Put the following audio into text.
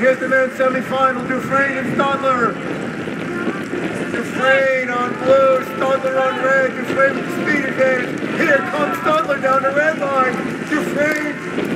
here's the men's semi-final, Dufresne and Stadler. Dufresne on blue, Stadler on red, Dufresne with the speed advantage. Here comes Stadler down the red line. Dufresne